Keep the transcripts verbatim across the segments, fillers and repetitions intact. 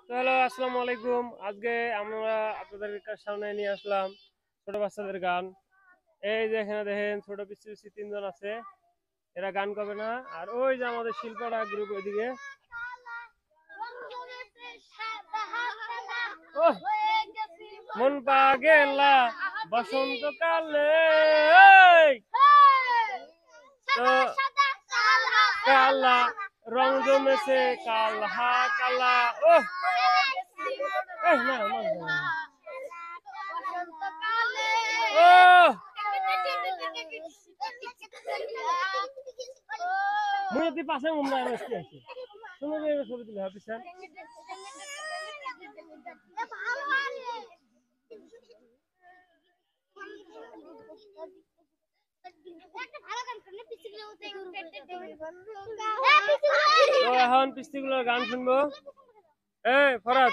Hello, আসসালামু আলাইকুম। আজকে আমরা আপনাদের সামনে নিয়ে আসলাম ছোট বাচ্চাদের গান। এই যে এখানে দেখেন ছোট পিচ্ছি পিচ্ছি তিনজন আছে, এরা গান করবে না। আর ওই যে আমাদের শিল্পরা গ্রুপ ওইদিকে। মন পাগেলা বসন্তকালে তো কালা রং জমেছে কালহা কালা। ও না ও মুই যদি পাশে মুম্বাই আসতে আছি তুমি যে ছবি তুলে হাফিস স্যার তো এখন পিস্তিগুলোর গান শুনবো। এই ফরাদ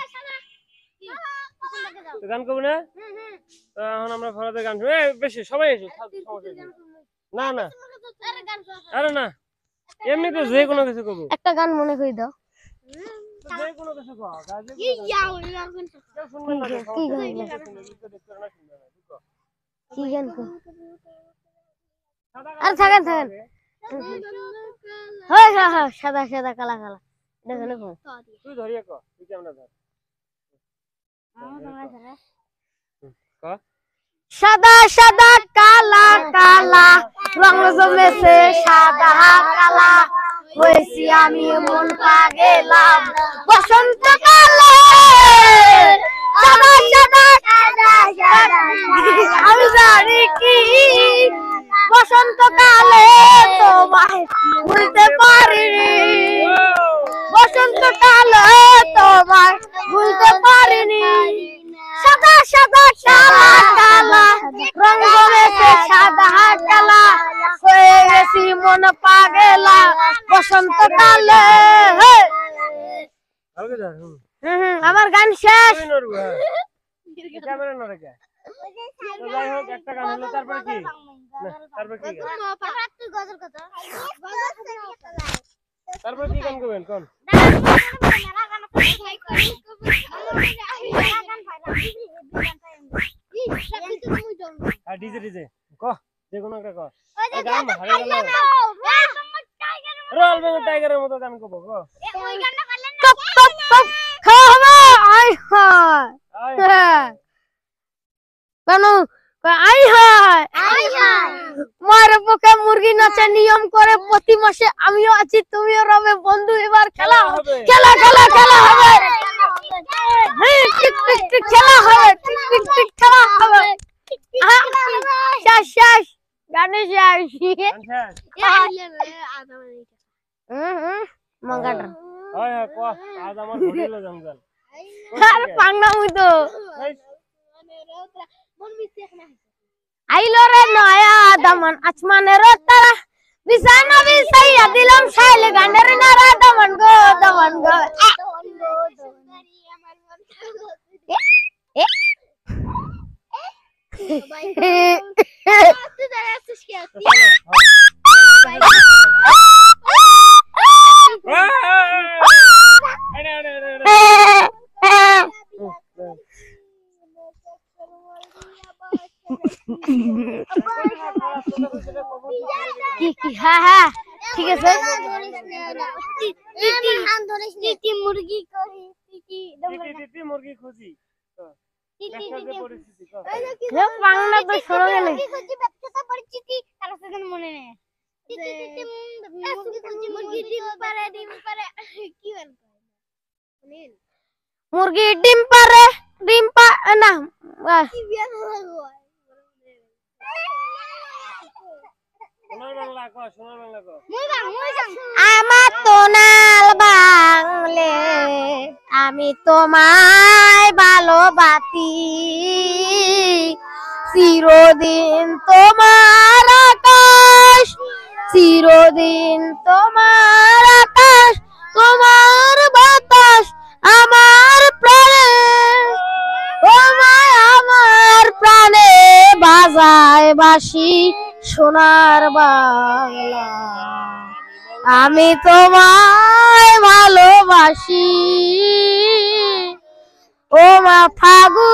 গান করবো না? তো এখন আমরা ফরাদের গান শুনবো। বেশি সবাই এসো, না না আরে না, এমনি তো যে কোনো কিছু করবো। একটা গান মনে করে দাও, যে কোনো কিছু কর। কি গান কর? আরে থাকেন থাকেন, হ্যাঁ হ্যাঁ হ্যাঁ, সাদা সাদা কালা কালা। দেখো দেখো তুই ধরিয়ে কর, তুই কেমন ধর। সাদা সাদা কালা কালা রং জমেছে সাদা কালা, হয়েছি আমি মন পাগেলাম বসন্তকালে। সাদা সাদা সাদা সাদা আমি জানি কি বসন্তকালে তোমায় ভুলতে পারিনি, বসন্তকালে তোমায় ভুলতে পারিনি। সাদা সাদা কালা কালা রং জমেছে সাদা কালা, হয়ে গেছি মন পাগেলা বসন্তকালে। আমার গান শেষ। যাই হোক, একটা গান হলো, তারপরে কি তারপরে কি তারপরে কি গান করবেন কোন? আর ডিজে ডিজে ক যে কোনো একটা ক গান হারে গেল রয়্যাল বেঙ্গল টাইগারের মতো গান করবো ক। ওই গানটা পারলেন না, টপ টপ টপ খাওয়া আই হায় কেন আই হায় আই হায় মার পক্ষে মুরগি নাচে নিয়ম করে প্রতি মাসে আমিও আছি তুমিও রবে বন্ধু, এবার খেলা হবে খেলা খেলা খেলা হবে টিক টিক টিক খেলা হবে টিক টিক টিক খেলা হবে। শেষ শেষ গানে শেষ। হুম হুম মঙ্গাটা হয় হয় ক আজ আমার ঘুরিলো জঙ্গল আর পাংনা মুইতো আইলো রে নয়া দমন আসমানের তারা বিছানা বিছাইয়া দিলাম শাইলে গানের নারা দমন গো দমন গো। হ্যাঁ হ্যাঁ ঠিক আছে। মুরগি মুরগি খুঁজি বাংলা তো শোনা গেল মনে নেই। মুরগি ডিম পারে ডিম পা না আমার তোনাল বাংলে আমি তোমায় ভালোবাসি, চিরদিন তোমার আকাশ চিরদিন তোমার আকাশ তোমার বাতাস আমার প্রাণে, তোমায় আমার প্রাণে বাজায় বাঁশি সোনার বাংলা, আমি তোমায় ভালোবাসি। ফাগুন